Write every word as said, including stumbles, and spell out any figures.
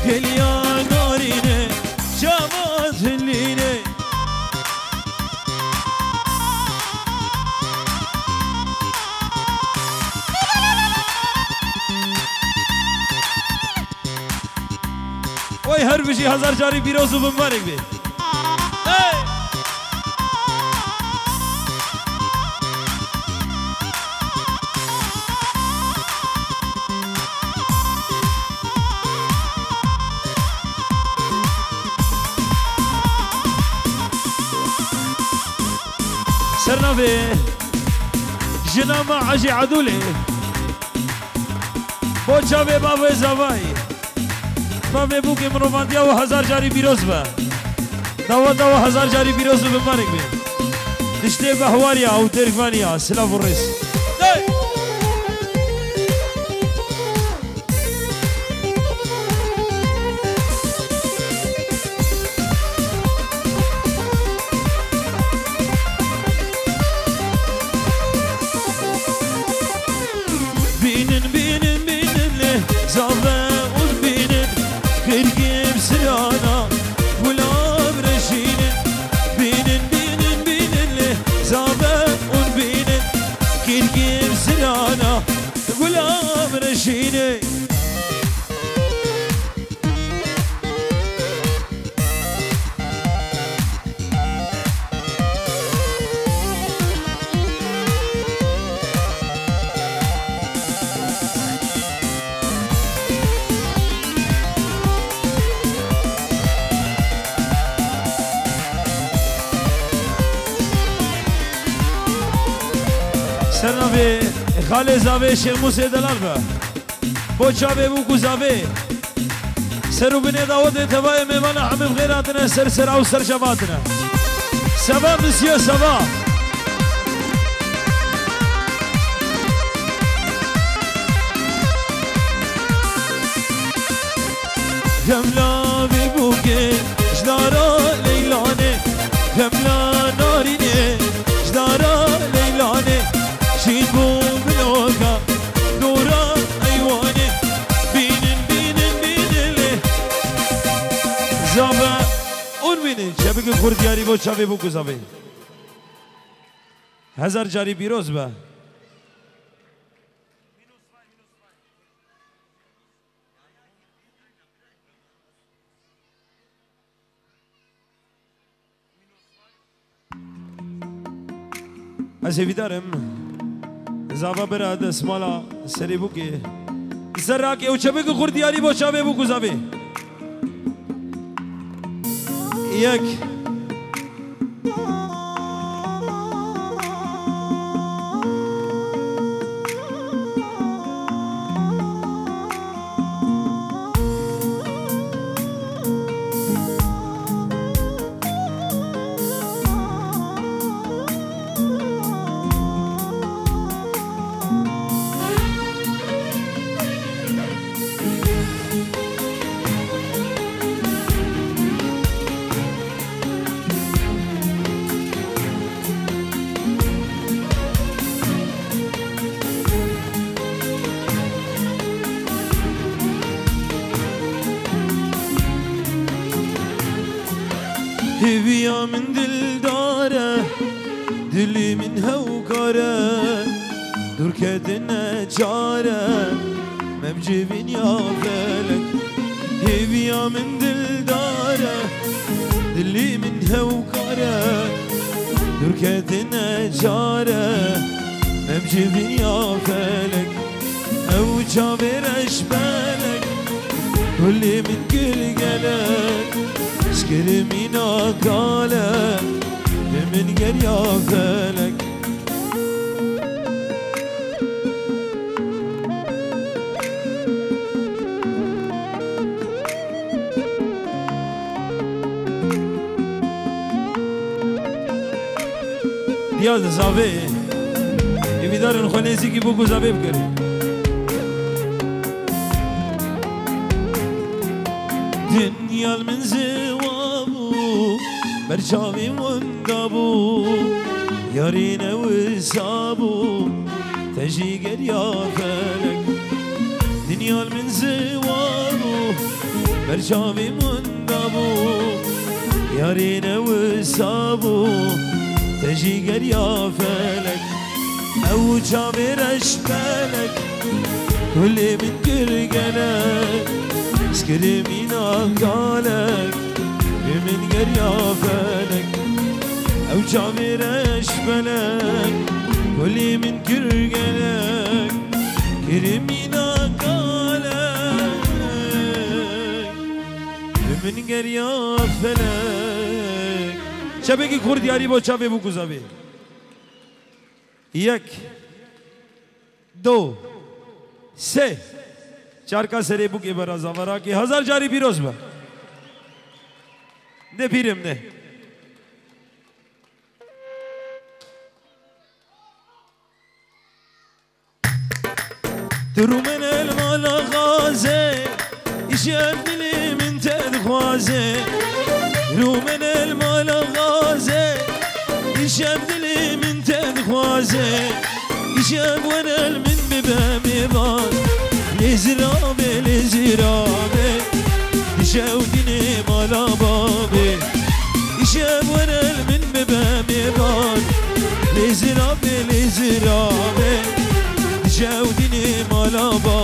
كليا ناريني جامات الليني وای هر بشی هزار جاری پیروز و بمبارک بی سرنا بي جنا ما عجي عدولي بوچا بي بابي زواي بابي بوكي منوفانديا و هزار جاري بيروز با دوا دوا هزار جاري بيروز بمبارك بي دشتي بهواريا او تركوانيا سلاف الرئيس سرناوی خاله زاوی شیخ موسی دلال با بوچا به بو گزاوی سرو بنی داود تبای میوان همه بغیراتنا سر سر او سر شباتنا سبا مسیو سبا گملا بی بوگه جدارا لیلانه گملا نارینه جدارا لیلانه شین بو بلوکا دورا ایوانه بینن بینن بینن زابا اون بینن شبه که کردیاری با چاوه بو گذابه هزار جاری بیروز با از ویدارم زابا براد اسمالا سری بوکی زراکی او چبه که خردیاری با چاوه بو گذابه یک هويا من دل داره دلي من هوكاره دور كدنا جاره مبجبين يا فلك هويا من دل داره دلي من هوكاره دور كدنا جاره مبجبين يا فلك او جابر اشبالك كل من كل قلق اسكرمينا قالك من قر يا فلك ديال زاوي يبيدار نخليزي كي بوكو زاوي بكري دنيا المنزل برشاوي وندابو يارينا وسابو تجي قر يا فلك دنيا من زوارو برشاوي من دابو يارين وصابو تجي قريا فلك او شاوي رشبلك كل من كرقلك سكرمينا قالك من قريا فلك او شاوي رشبلك كل من كرقلك كرمينا قالك من قريا فلك شبكي كرد ياري بو شابي بو كوزابي یک دو سه چار کا سره بو کے برا زورا کے ہزار جاری پیروز با دے پیرم دے ترو من المال غازه اشياء دلي من تدخوازه رو من المال غازه اشياء دلي من تدخوازه اشياء وانا من ببامي بان لزرابه لزرابه اشياء دلي مالا بابي اشياء وانا من ببامي بان لزرابه لزرابه جاودني مالا